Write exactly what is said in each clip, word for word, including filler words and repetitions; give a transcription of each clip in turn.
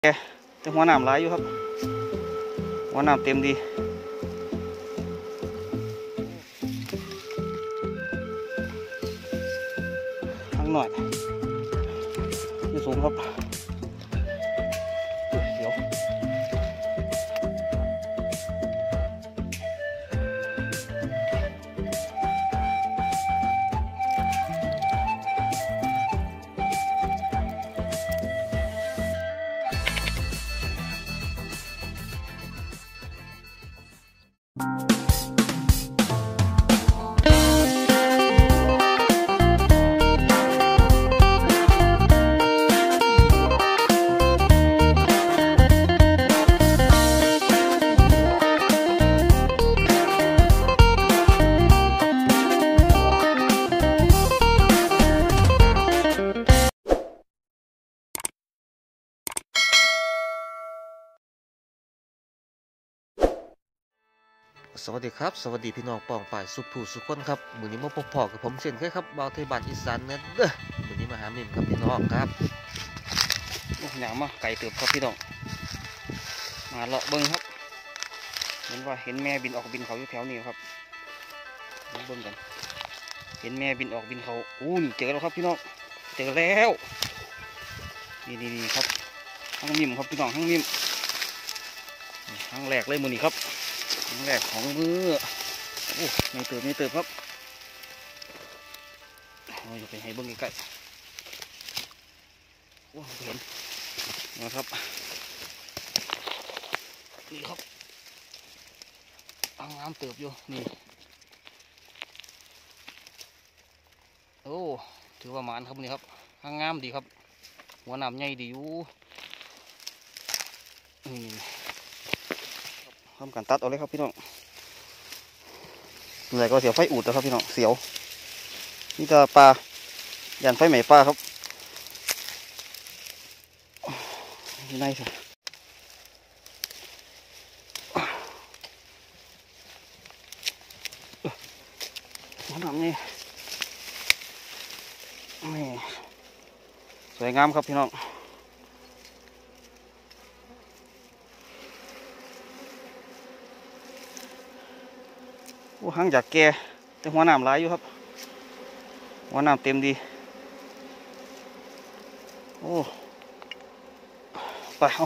แต่หัวน้ำไหลอยู่ครับหัวน้ำเต็มดีทั้งหน่อยอยู่สูงครับเดี๋ยวสวัสดีครับสวัสดีพี่น้องปองป่ายสุขผู้สุขคนครับมื้อนี้มาพบพ่อกับผมเช่นเคยครับบ่าวไทยบ้านอีสานเนื้อเด้อมื้อนี้มาหามิมครับพี่น้องครับหนาวมาไก่เติบครับพี่น้องมาเลาะเบิ้งครับเห็นว่าเห็นแม่บินออกบินเขาอยู่แถวนี้ครับเบิ้งกันเห็นแม่บินออกบินเขาอู้นี่เจอแล้วครับพี่น้องเจอแล้วนี่นี่นี่ครับห้างมิมครับพี่น้องห้างมิมห้างแรกเลยมือนี่ครับห้างแรกของมือโอ้ไม่เติบไม่เติบครับเราจะไปให้เบิ้งใกล้ๆโอ้เห็นนะครับนี่ครับอ่างน้ำเติบอยู่นี่โอ้ถือว่าหมานครับนี่ครับอ่างงามดีครับหัวน้ำใหญ่ดีอยู่นี่ทำการตัดเอาเลยครับพี่น้องเหนื่อยก็เสียวไฟอูดนะครับพี่น้องเสียวนี่จะปลายันไฟไหมปลาครับนี่ไงสิหัวน้ำนี่นี่สวยงามครับพี่น้องโอ้หางจากแก่แต่หัวน้ำไหลอยู่ครับหัวน้ำเต็มดีโอ้ไปเอา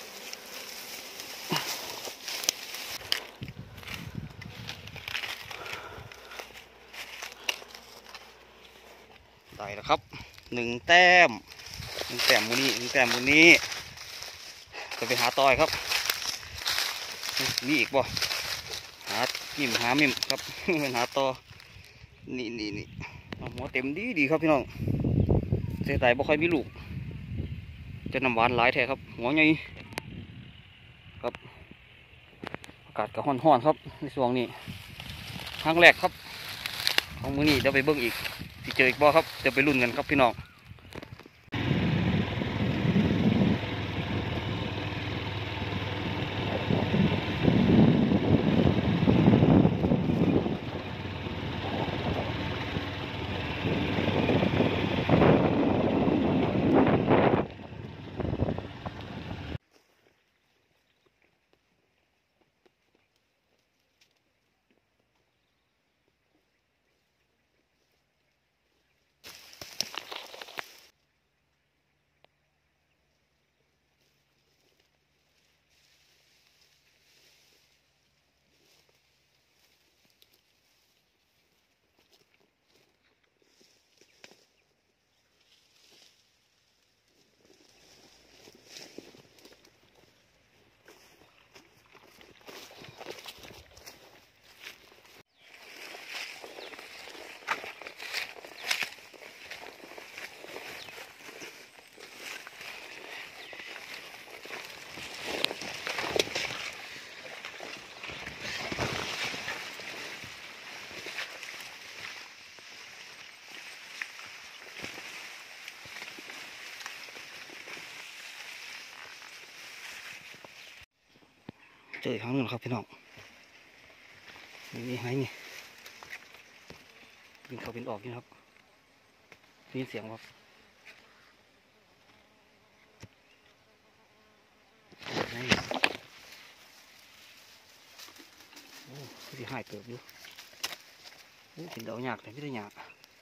ได้แล้วครับหนึ่งแต้มหนึ่งแต้มมูนี่หนึ่งแต้มมูนี่จะไปหาต่อยครับนี่อีกบ่หามิมหามิมครับเป็นหาต่อนี่นี่นี่หัวเต็มดีดีครับพี่น้องเสียดายบ่ค่อยมีลูกจะน้ำหวานหลายแท้ครับหัวใหญ่ครับอากาศก็ร้อนๆครับในช่วงนี้ครั้งแรกครับของมือนี้เดี๋ยวไปเบิ้งอีกที่เจออีกบ่ครับเดี๋ยวไปลุ้นกันครับพี่น้องเจออีกครั้งหนึ่งครับพี่น้องนี่ไงนี่บินเขาบินออกนี่ครับได้ยินเสียงครับหายเติบอยู่โอ้กินเดาหยากเลยไม่ได้หยาก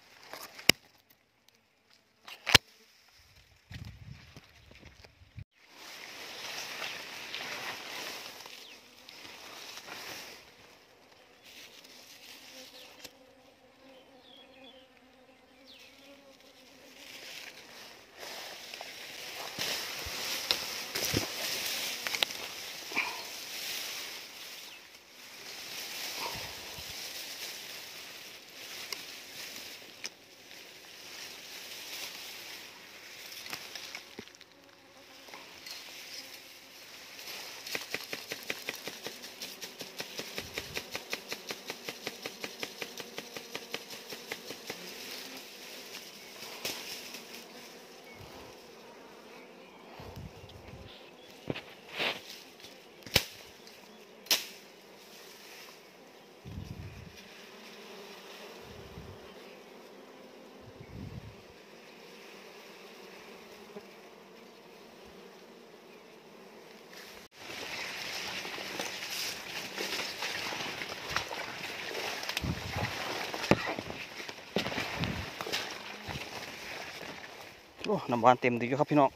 โอ้น้ำหวานเต็มดีอยู่ครับพี่น้อง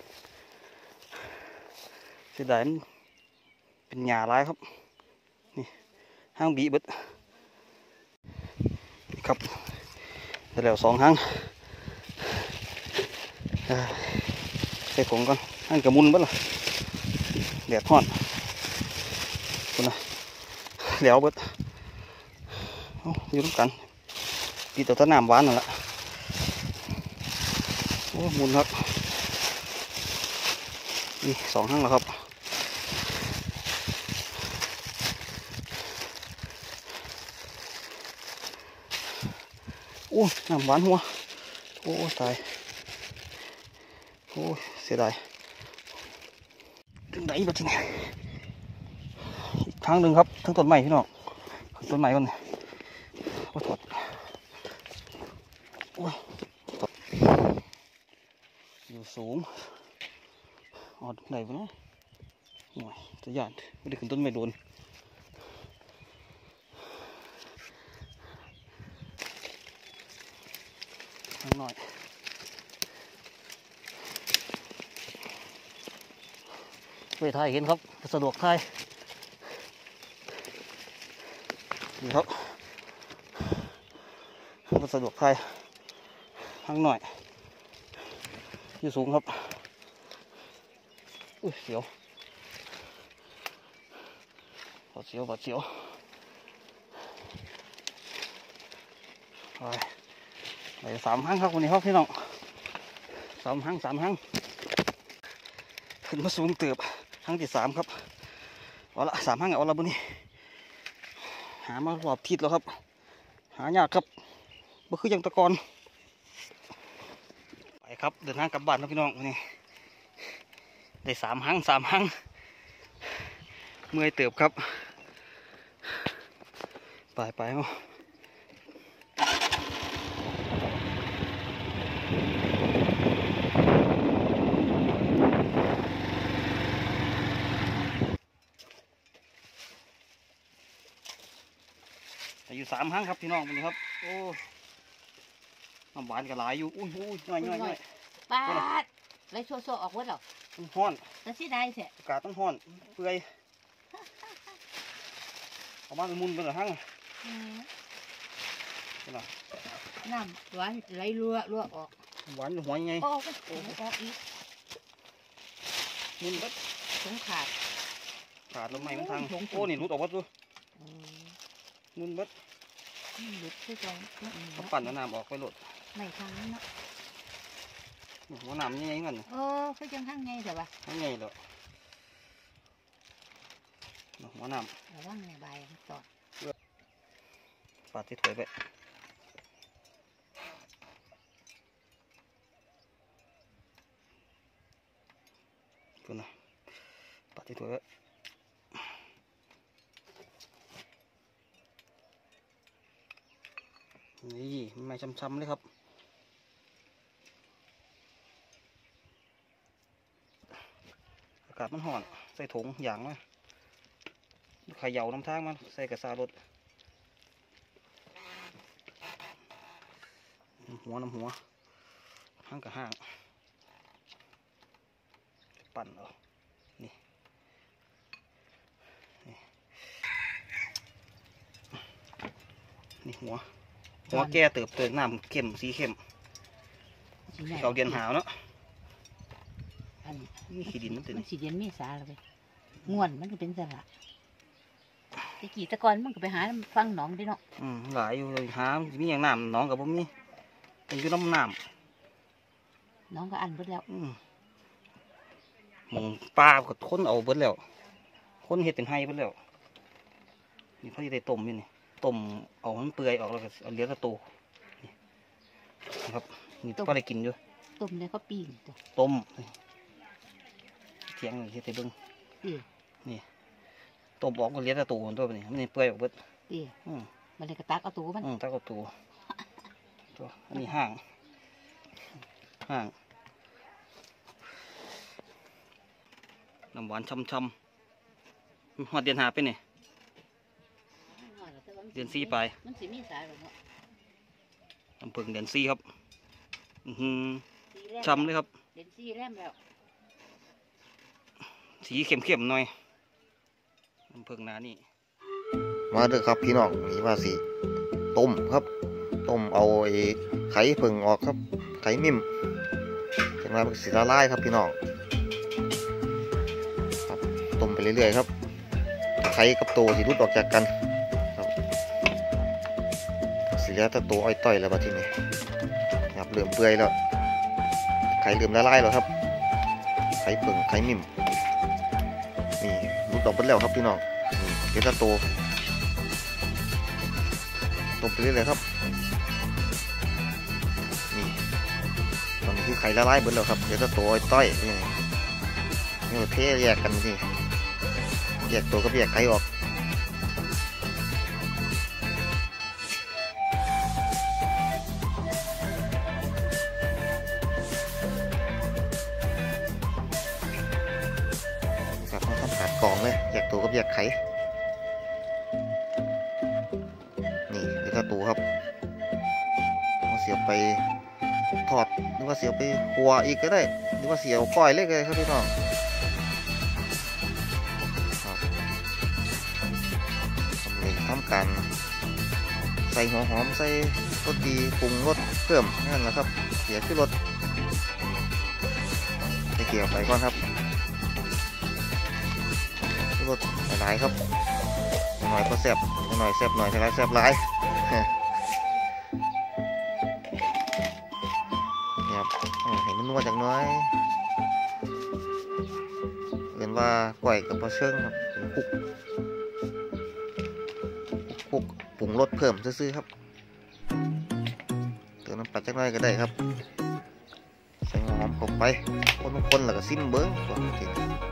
เสียดายมันเป็นหญ้าร้ายครับนี่ห้างบีเบิดนี่ครับได้แล้วสองห้างใส่ถุงก่อนห้างกระมุนเบิดล่ะแดดร้อนคุณนะเหลวเบิดโอ้อยู่ด้วยกันปีตัวต้นน้ำหวานนั่นแหละโอ้มุนครับนี่สองห้างแล้วครับโอ้น้ำหวานหัวโอ้ตายโอ้เสียดายถึงไหนบ้างทีนี้อีกทางหนึ่งครับทั้งต้นไม้พี่น้องต้นไม้มันโอ้ถอดโอ้ยอยู่สูงอดไหนวะเนาะหน่อยจะหยาดไม่ได้ขึ้นต้นไม้โดนหน่อยไปถ่ายเห็นครับสะดวกถ่ายนี่ครับสะดวกถ่ายทางหน่อยอยู่สูงครับอุ้ยเสียวปวดเสียวปวดเสียวไปไปสามห้างครับวันนี้ครับพี่น้องสามห้างสามห้างขึ้นมาสูงเติบห้างที่สามครับเอาละสามห้างเอาละบุนี้หามารอบทิศแล้วครับหายากครับบ่คือยังตะกอนไปครับเดินทางกลับบ้านนะพี่น้องวันนี้ได้สามห้างสามห้างเมื่อยเติบครับไปไปเอาอยู่สามห้างครับพี่น้องวันนี้ครับโอ้น้ำหวานก็หลายอยู่อุ้ยอุ้ยน้อยน้อยน้อยปาดไรชัวชัวออกวัดหรอมันห้อนแล้วสิได้เสียอากาศมันห้อนเปื่อยเอาบ้านไปมุนไปเหรอห้างเป็นไงน้ำหวานไหลรัวรัวออกหวานอยู่หัวยังไงออกไปออกอีกมุนก็สงขาดขาดลงใหม่มันทางโอ้นี่รุดออกวัดดูมุนเบิดหลุดที่ตรงเขาปั่นน้ำออกไปโหลดไม่ทางนั้นเนาะหัวน้ำยังไงเงินเออเขาจังข้างไงแต่ว่ายังไงเหรอหัวน้ระวังในใบต่อำปาดที่ถวยไปคุณนะปาดที่ถวยไปนี่ไม่ช้ำๆเลยครับอากาศมันห่อนใส่ถุงอย่างมาเขย่าน้ำทางมันใส่กระซารถำหัวน้ำหัวห้างกับห้างปั่นเอานี่นี่นี่หัวหัวแก่เติบเติบน้ำเข้มสีเข้มเขาเดียนหาวเนาะอันนี่ขี้ดินนั่นเองมันสีเดียนเมษาเลยไปง่วนมันก็เป็นสระตะกี้ตะกอนมันก็ไปหาฟังหนองได้เนาะอืมหลายอยู่เลยหามีอย่างน้ำหน้องกับผมมีเป็นอยู่น้ำน้น้องก็อันเบิดแล้วำอืมหมองปลาก็ค้นเอาเบิดแล้วค้นเห็ดเป็นไห้เบิดแล้วนี่เขาจะได้ต้มอยู่นี่ต้มเอามันเปื่อยออกแล้วก็เอาเหลือแต่ตัวนี่นะครับนี่ก็ได้กินอยู่ต้มแล้วก็ปิ้งตัวต้มเทียงเฮ็ดให้เบิ่งเตี้ยนี่ต้มออกก็เหลือแต่ตัวตัวนี้มันนี่เปื่อยออกเบิดเตี้ยอืมมันเลยกระตักเอาตัวมันอืมตาก็ตัวตัวอันนี้ห่างห่างน้ำหวานช่ำๆหอดเดือนหาไปนี่เดือนสี่ไปมันสีมีสายหรอเนาะน้ำผึ้งเดือนสี่ครับอือหือสีแรกช่ำเลยครับเด่นสีแรมแล้วสีเข้มๆหน่อยน้ำผึ้งหนานี่มาเด้อครับพี่น้องนี่ว่าสิต้มครับต้มเอาไอ้ไข่ผึ่งออกครับไข่มิ่มจังหวะมันสิละลายครับพี่น้องครับต้มไปเรื่อยๆครับไข่กับตัวสิรุดออกจากกันครับสิเหลือแต่ตัวอ้อยต้อยแล้วบัดทีนี้ครับเริ่มเปื่อยแล้วไข่เริ่มละลายแล้วครับไข่ผึ่งไข่มิ่มนี่รุดออกไปแล้วครับพี่น้องนี่เหลือแต่ตัวต้มไปเรื่อยๆครับนี่ตอนนี้คือไข่ละลายหมดแล้วครับเดี๋ยวจะตัวอ้อยต้อยนี่นี่เทแยกกันนี่แยกตัวกับแยกไข่ออกครับต้องทำการกรองเลยแยกตัวกับแยกไข่นี่เดี๋ยวจะตัวครับเอาเสียบไปทอดหรือว่าเสียบไปคั่วอีกก็ได้หรือว่าเสียบก้อยเลยก็ได้ครับพี่น้องครับทำเลยทำการใส่หัวหอมใส่รสดีปรุงรสเพิ่มนั่นแหละครับเสียขึ้นรสใส่เกลือไปก่อนครับขึ้นรสหลายๆครับหน่อยก็แซ่บหน่อยแซ่บหน่อยหลายแซ่บหลายนี่ครับเห็นมันนัวจังน้อยเรียนว่าก้อยกับปลาเชิงครับคลุกคลุกปรุงรสเพิ่มซื่อๆครับเติมน้ำปลาจักหน่อยก็ได้ครับใส่หัวหอมเข้าไปคนๆแล้วก็ซิมเบิ้งก่อนที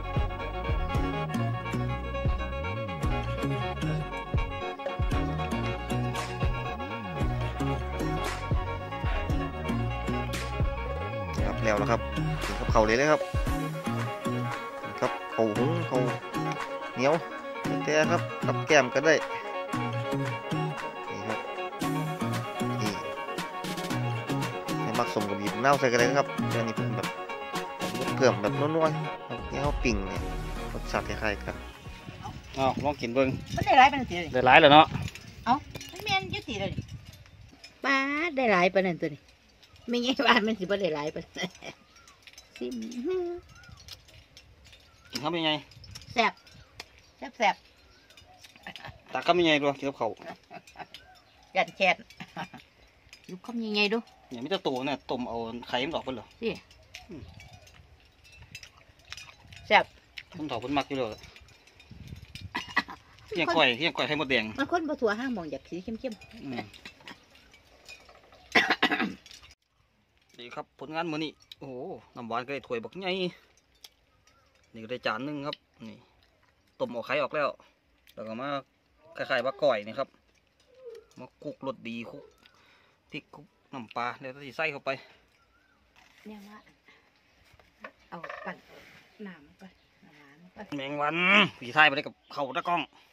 แล้วแล้วครับกินกับเขาวเลยเลยครับกินกับเขาหุงเขาเหนียวแต่ครับกับแก้มก็ได้นี่ครับนี่ให้มักสมกับบีบเน่าใส่กันเลยครับเรื่องนี้เป็นแบบเพิ่มแบบนัวๆครับนี่เขาปิ่งเนี่ยรสชาติคล้ายๆกันอ้าวลองกินเบิ่งมันได้หลายปานนั้นสิเลยได้หลายแล้วเนาะเอ้ามันแม่นอยุติเลยป้าดได้หลายปานนั้นตัวนี้ไม่ไงบ้านมันสิบ่ได้หลายปานนั้นซิมกินข้าวยังไงแซ่บแซ่บแซ่บตักข้าวยังไงด้วยกินกับข้าวยันแค้นลูกคำยังไงดูอย่างมิตรตัวเนี่ยต้มเอาไข่มันออกไปเหรอสิแซ่บคนถอดคนมักอยู่เลยเที่ยงก้อยเที่ยงก้อยไข่มดแดงมันคนบ่ถั่วห้างมองอยากสีเข้มอืมดีครับผลงานมื้อนี้โอ้โหน้ำหวานก็ได้ถ้วยบักใหญ่นี่ก็ได้จานหนึงครับนี่ต้มเอาไข่ออกแล้วแล้วก็มาคล้ายๆว่าก้อยนี่ครับมาคลุกรสดีคลุกพริกคลุกน้ำปลาแล้วก็ใส่เข้าไปๆเนี่ยว่าเอาปั่นน้ำไปน้ำหวานไปแมงวันผีไทยไปได้กับเขาตะกล้อง